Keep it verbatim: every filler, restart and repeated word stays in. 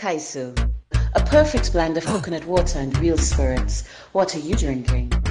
Kaiso, a perfect blend of coconut water and real spirits. What are you drinking?